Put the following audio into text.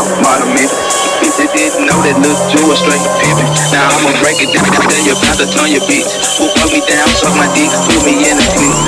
model me. Bitches didn't know that little Joe was straight pimpin'. Now I'ma break it down, then you about to turn your bitch. Who fuck me down, suck my dick, put me in the clip.